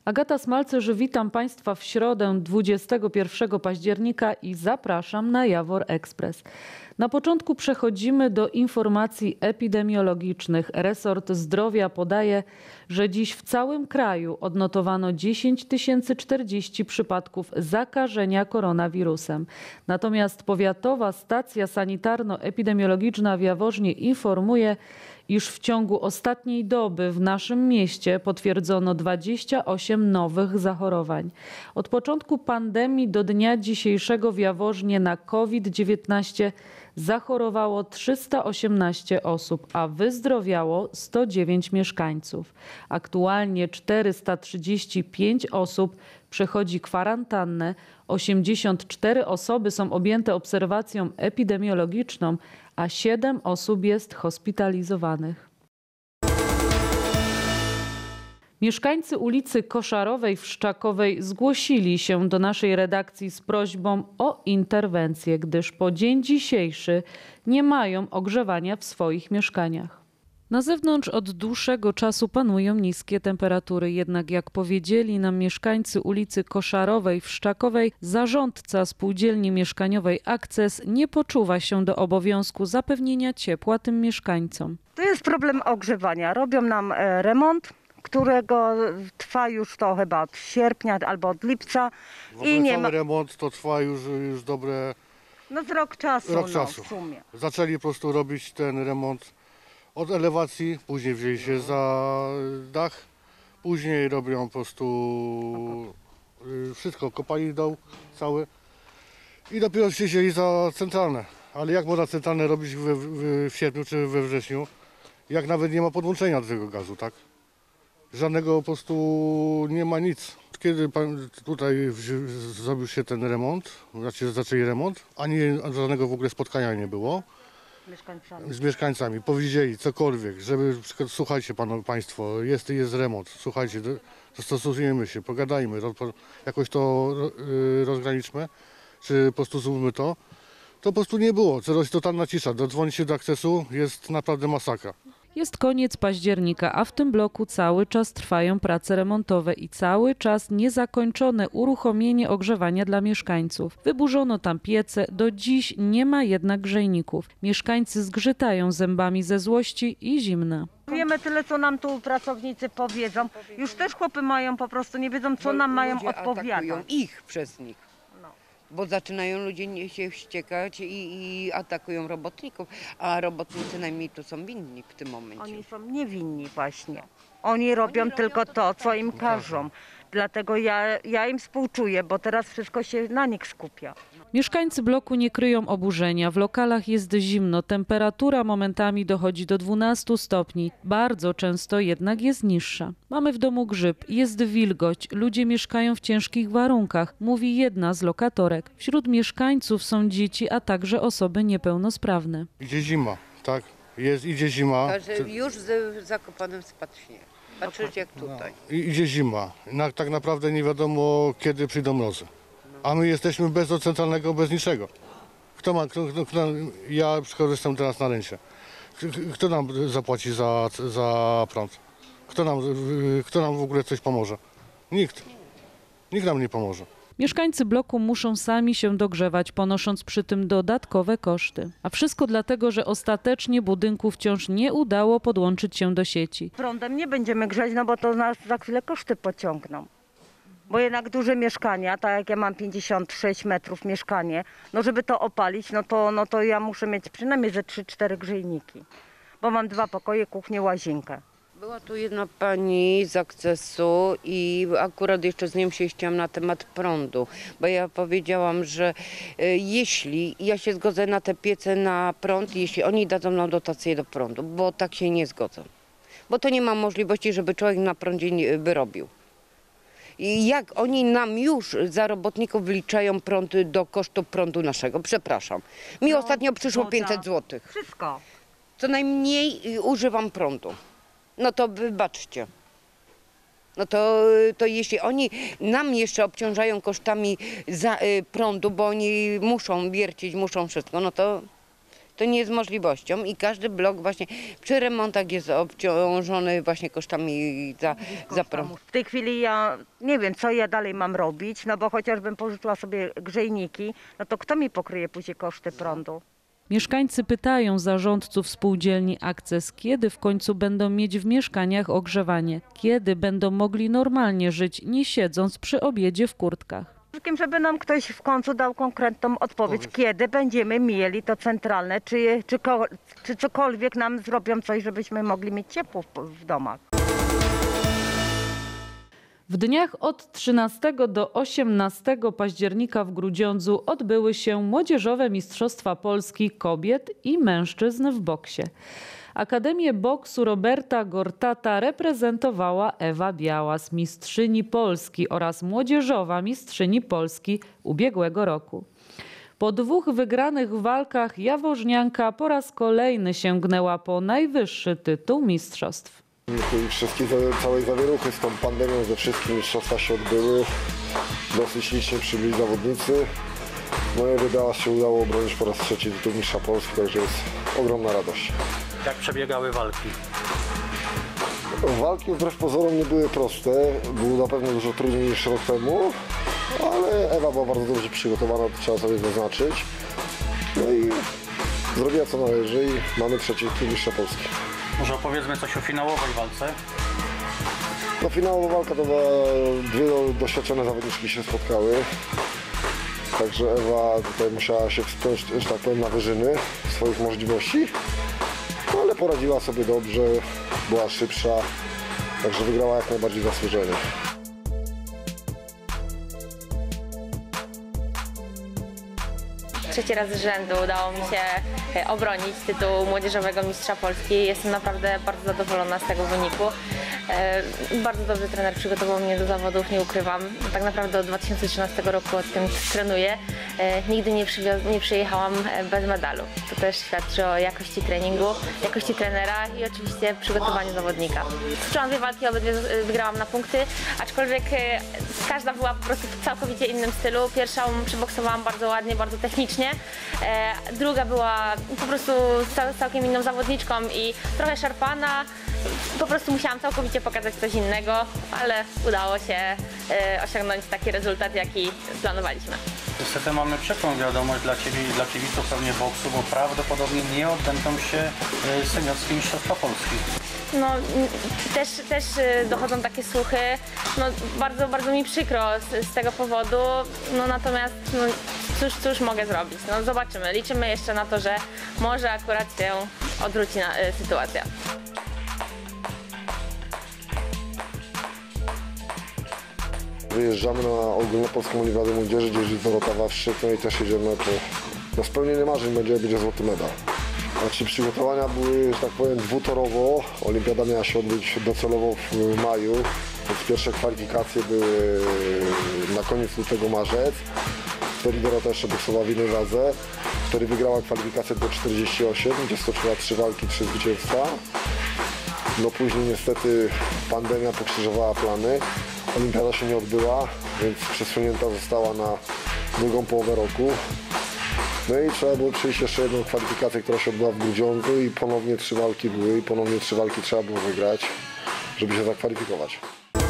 Agata Smalcerz, witam Państwa w środę 21 października i zapraszam na Jawor Express. Na początku przechodzimy do informacji epidemiologicznych. Resort Zdrowia podaje, że dziś w całym kraju odnotowano 10 040 przypadków zakażenia koronawirusem. Natomiast Powiatowa Stacja Sanitarno-Epidemiologiczna w Jaworznie informuje, iż w ciągu ostatniej doby w naszym mieście potwierdzono 28 nowych zachorowań. Od początku pandemii do dnia dzisiejszego w Jaworznie na COVID-19 zachorowało 318 osób, a wyzdrowiało 109 mieszkańców. Aktualnie 435 osób przechodzi kwarantannę, 84 osoby są objęte obserwacją epidemiologiczną, a 7 osób jest hospitalizowanych. Mieszkańcy ulicy Koszarowej w Szczakowej zgłosili się do naszej redakcji z prośbą o interwencję, gdyż po dzień dzisiejszy nie mają ogrzewania w swoich mieszkaniach. Na zewnątrz od dłuższego czasu panują niskie temperatury, jednak jak powiedzieli nam mieszkańcy ulicy Koszarowej w Szczakowej, zarządca spółdzielni mieszkaniowej Akces nie poczuwa się do obowiązku zapewnienia ciepła tym mieszkańcom. To jest problem ogrzewania. Robią nam remont, którego trwa już to chyba od sierpnia albo od lipca. I nie cały remont to trwa już dobre z rok czasu. W sumie. Zaczęli po prostu robić ten remont od elewacji, później wzięli się za dach, później robią po prostu wszystko, kopali dół cały i dopiero się wzięli za centralne. Ale jak można centralne robić w sierpniu czy we wrześniu, jak nawet nie ma podłączenia do tego gazu, tak? Żadnego po prostu nie ma nic. Kiedy tutaj zrobił się ten remont, zaczęli remont, ani żadnego w ogóle spotkania nie było z mieszkańcami. Powiedzieli cokolwiek, żeby słuchajcie Państwo, jest remont, słuchajcie, zastosujemy się, pogadajmy, jakoś to rozgraniczmy, czy po prostu zróbmy to. To po prostu nie było, jest totalna cisza, dodzwonić się do Akcesu jest naprawdę masakra. Jest koniec października, a w tym bloku cały czas trwają prace remontowe i cały czas niezakończone uruchomienie ogrzewania dla mieszkańców. Wyburzono tam piece, do dziś nie ma jednak grzejników. Mieszkańcy zgrzytają zębami ze złości i zimna. Wiemy tyle, co nam tu pracownicy powiedzą. Już też chłopy mają po prostu, nie wiedzą, co nam mają odpowiadać. Atakują ich przez nich. Bo zaczynają ludzie się wściekać i atakują robotników, a robotnicy najmniej tu są winni w tym momencie. Oni są niewinni właśnie. Oni robią tylko to, co im każą. Dlatego ja im współczuję, bo teraz wszystko się na nich skupia. Mieszkańcy bloku nie kryją oburzenia. W lokalach jest zimno, temperatura momentami dochodzi do 12 stopni. Bardzo często jednak jest niższa. Mamy w domu grzyb, jest wilgoć, ludzie mieszkają w ciężkich warunkach, mówi jedna z lokatorek. Wśród mieszkańców są dzieci, a także osoby niepełnosprawne. Idzie zima, tak? Idzie zima. Także już z Zakopanem spadł śnieg. Patrzycie jak tutaj. Idzie zima. Tak naprawdę nie wiadomo, kiedy przyjdą mrozy. A my jesteśmy bez centralnego, bez niczego. Ja korzystam teraz na rencie. Kto nam zapłaci za prąd? Kto nam w ogóle coś pomoże? Nikt. Nikt nam nie pomoże. Mieszkańcy bloku muszą sami się dogrzewać, ponosząc przy tym dodatkowe koszty. A wszystko dlatego, że ostatecznie budynku wciąż nie udało podłączyć się do sieci. Prądem nie będziemy grzać, bo to nas za chwilę koszty pociągną. Bo jednak duże mieszkania, tak jak ja mam 56 metrów mieszkanie, żeby to opalić, to ja muszę mieć przynajmniej ze 3-4 grzejniki. Bo mam 2 pokoje, kuchnię, łazienkę. Była tu jedna pani z Akcesu i akurat jeszcze z nią się chciałam na temat prądu, bo ja powiedziałam, że jeśli ja się zgodzę na te piece na prąd, jeśli oni dadzą nam dotację do prądu, bo tak się nie zgodzę. Bo to nie ma możliwości, żeby człowiek na prądzie by robił. I jak oni nam już za robotników wliczają prąd do kosztu prądu naszego, przepraszam. Mi ostatnio przyszło 500 zł. Wszystko. Co najmniej używam prądu. No to wybaczcie. No to jeśli oni nam jeszcze obciążają kosztami prądu, bo oni muszą wiercić, muszą wszystko, no to to nie jest możliwością i każdy blok właśnie przy remontach jest obciążony właśnie kosztami za prąd. W tej chwili ja nie wiem, co ja dalej mam robić, no bo chociażbym pożyczyła sobie grzejniki, no to kto mi pokryje później koszty prądu? Mieszkańcy pytają zarządców spółdzielni Akces, kiedy w końcu będą mieć w mieszkaniach ogrzewanie, kiedy będą mogli normalnie żyć, nie siedząc przy obiedzie w kurtkach. Żeby nam ktoś w końcu dał konkretną odpowiedź, kiedy będziemy mieli to centralne, czy cokolwiek nam zrobią coś, żebyśmy mogli mieć ciepło w domach. W dniach od 13 do 18 października w Grudziądzu odbyły się Młodzieżowe Mistrzostwa Polski Kobiet i Mężczyzn w boksie. Akademię Boksu Roberta Gortata reprezentowała Ewa Białas, mistrzyni Polski oraz młodzieżowa mistrzyni Polski ubiegłego roku. Po 2 wygranych walkach jaworznianka po raz kolejny sięgnęła po najwyższy tytuł mistrzostw. Całej zawieruchy z tą pandemią, ze wszystkich mistrzostwa się odbyły. Dosyć licznie przybyli zawodnicy. No i Ewie Białas się udało obronić po raz 3 tytuł mistrza Polski, także jest ogromna radość. Jak przebiegały walki? Walki wbrew pozorom nie były proste, było na pewno dużo trudniej niż rok temu, ale Ewa była bardzo dobrze przygotowana, to trzeba sobie zaznaczyć. No i zrobiła co należy i mamy 3 tytuł mistrza Polski. Może opowiedzmy coś o finałowej walce? No finałowa walka to była, 2 doświadczone zawodniczki się spotkały. Także Ewa tutaj musiała się wspiąć, że tak powiem, na wyżyny swoich możliwości. No ale poradziła sobie dobrze, była szybsza, także wygrała jak najbardziej zasłużenie. Trzeci raz z rzędu udało mi się obronić tytuł młodzieżowego mistrza Polski. Jestem naprawdę bardzo zadowolona z tego wyniku. Bardzo dobrze trener przygotował mnie do zawodów, nie ukrywam. Tak naprawdę od 2013 roku od tym trenuję. Nigdy nie przyjechałam bez medalu. To też świadczy o jakości treningu, jakości trenera i oczywiście przygotowaniu zawodnika. Stoczyłam 2 walki, obydwie wygrałam na punkty, aczkolwiek każda była po prostu w całkowicie innym stylu. Pierwszą przyboksowałam bardzo ładnie, bardzo technicznie. Druga była po prostu całkiem inną zawodniczką i trochę szarpana. Po prostu musiałam całkowicie pokazać coś innego, ale udało się osiągnąć taki rezultat, jaki planowaliśmy. Niestety mamy przykrą wiadomość dla Ciebie i dla kibiców pewnie boksu, bo prawdopodobnie nie odbędą się seniorskie mistrzostwa Polski. No, też dochodzą takie słuchy. No, bardzo mi przykro z tego powodu, no, natomiast no, cóż mogę zrobić? No, zobaczymy, liczymy jeszcze na to, że może akurat się odwróci sytuacja. Wyjeżdżamy na ogólnopolską olimpiadę młodzieży, gdzie jest Dorota Wawrzyk, no i też jedziemy na spełnienie marzeń, będzie złoty medal. Znaczy przygotowania były, że tak powiem, dwutorowo. Olimpiada miała się odbyć docelowo w maju, więc pierwsze kwalifikacje były na koniec lutego, marzec. Wtedy Dorota jeszcze boksowała w innej wadze. Wtedy wygrała kwalifikację do 48, gdzie stoczyła 3 walki, 3 zwycięstwa. No później niestety pandemia pokrzyżowała plany. Olimpiada się nie odbyła, więc przesunięta została na drugą połowę roku. No i trzeba było przyjść jeszcze jedną kwalifikację, która się odbyła w Grudziądzu i ponownie 3 walki były i ponownie 3 walki trzeba było wygrać, żeby się zakwalifikować.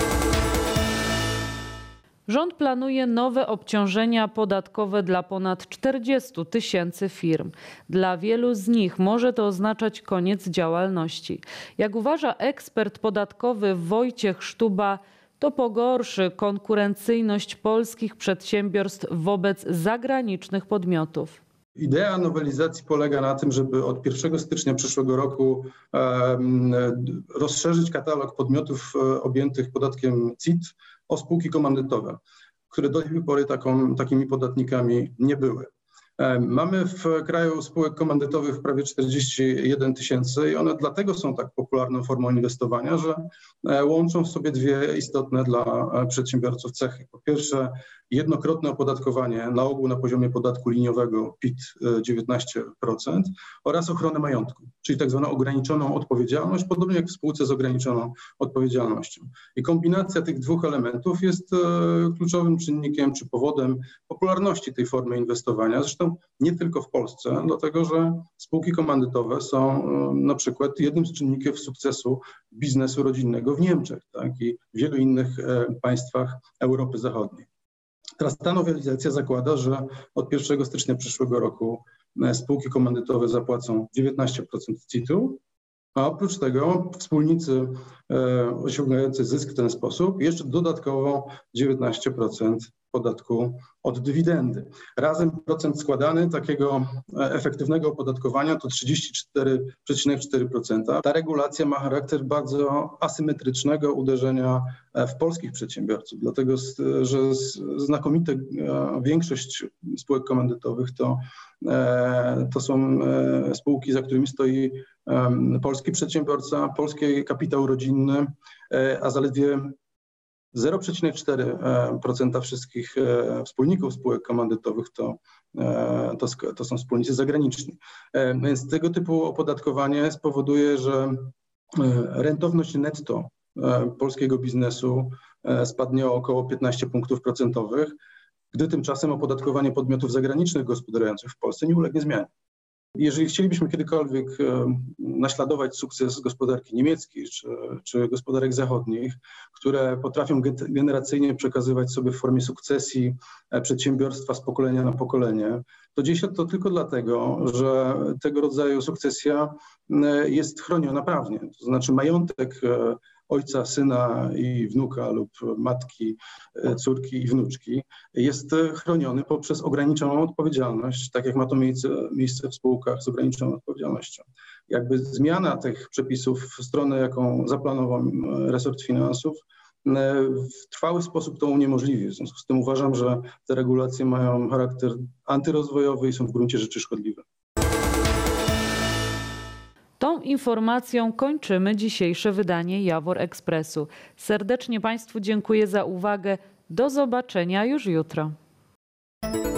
Rząd planuje nowe obciążenia podatkowe dla ponad 40 000 firm. Dla wielu z nich może to oznaczać koniec działalności. Jak uważa ekspert podatkowy Wojciech Sztuba, to pogorszy konkurencyjność polskich przedsiębiorstw wobec zagranicznych podmiotów. Idea nowelizacji polega na tym, żeby od 1 stycznia przyszłego roku rozszerzyć katalog podmiotów objętych podatkiem CIT o spółki komandytowe, które do tej pory takimi podatnikami nie były. Mamy w kraju spółek komandytowych prawie 41 000 i one dlatego są tak popularną formą inwestowania, że łączą w sobie 2 istotne dla przedsiębiorców cechy. Po pierwsze, jednokrotne opodatkowanie, na ogół na poziomie podatku liniowego PIT 19% oraz ochronę majątku, czyli tak zwaną ograniczoną odpowiedzialność, podobnie jak w spółce z ograniczoną odpowiedzialnością. I kombinacja tych 2 elementów jest kluczowym czynnikiem czy powodem popularności tej formy inwestowania. Zresztą zresztą nie tylko w Polsce, dlatego że spółki komandytowe są na przykład jednym z czynników sukcesu biznesu rodzinnego w Niemczech, tak, i w wielu innych państwach Europy Zachodniej. Teraz ta nowelizacja zakłada, że od 1 stycznia przyszłego roku spółki komandytowe zapłacą 19% CIT-u, a oprócz tego wspólnicy osiągający zysk w ten sposób jeszcze dodatkowo 19% podatku od dywidendy. Razem procent składany takiego efektywnego opodatkowania to 34,4%. Ta regulacja ma charakter bardzo asymetrycznego uderzenia w polskich przedsiębiorców, dlatego że znakomita większość spółek komandytowych to są spółki, za którymi stoi polski przedsiębiorca, polski kapitał rodzinny, a zaledwie 0,4% wszystkich wspólników spółek komandytowych to są wspólnicy zagraniczni. Więc tego typu opodatkowanie spowoduje, że rentowność netto polskiego biznesu spadnie o około 15 punktów procentowych, gdy tymczasem opodatkowanie podmiotów zagranicznych gospodarujących w Polsce nie ulegnie zmianie. Jeżeli chcielibyśmy kiedykolwiek naśladować sukces gospodarki niemieckiej czy gospodarek zachodnich, które potrafią generacyjnie przekazywać sobie w formie sukcesji przedsiębiorstwa z pokolenia na pokolenie, to dzieje się to tylko dlatego, że tego rodzaju sukcesja jest chroniona prawnie. To znaczy majątek ojca, syna i wnuka lub matki, córki i wnuczki jest chroniony poprzez ograniczoną odpowiedzialność, tak jak ma to miejsce w spółkach z ograniczoną odpowiedzialnością. Jakby zmiana tych przepisów w stronę, jaką zaplanował resort finansów, w trwały sposób to uniemożliwi. W związku z tym uważam, że te regulacje mają charakter antyrozwojowy i są w gruncie rzeczy szkodliwe. Tą informacją kończymy dzisiejsze wydanie Jawor Expressu. Serdecznie Państwu dziękuję za uwagę. Do zobaczenia już jutro.